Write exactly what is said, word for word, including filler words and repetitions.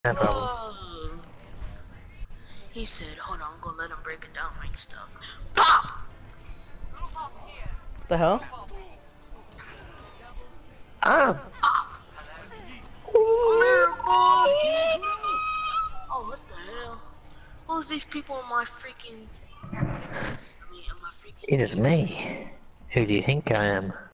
No problem. Oh. He said, hold on, I'm gonna let him break it down like stuff. Pop! The hell? Ah! Come here, boy! Oh, what the hell? Who's these people in my freaking... Yes, I mean, in my freaking... It is me. Who do you think I am?